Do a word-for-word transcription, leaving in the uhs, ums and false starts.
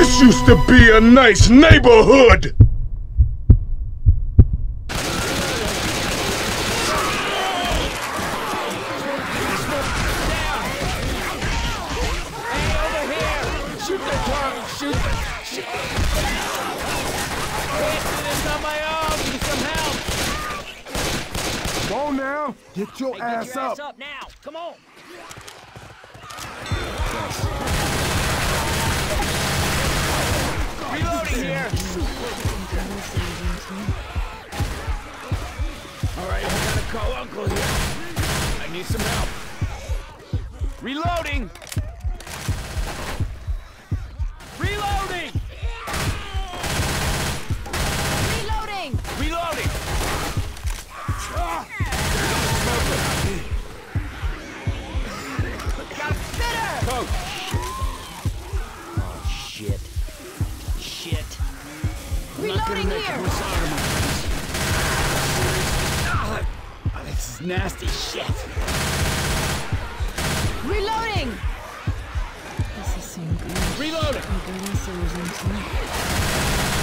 This used to be a nice neighborhood! Get your, hey, ass, get your up. ass up now! Come on! Reloading here! Alright, I gotta call Uncle here. I need some help. Reloading! Reloading! Reloading! Reloading! Ah! Coach! Oh, shit. Shit. Reloading here! Oh, this is nasty shit. Reloading! Esse sim, Reloading! agora sim, gente.